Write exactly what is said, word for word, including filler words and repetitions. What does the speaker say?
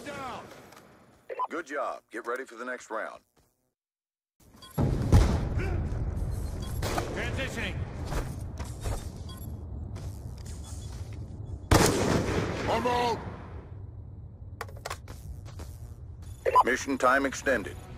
down! Good job. Get ready for the next round. Transitioning! I'm out! Mission time extended.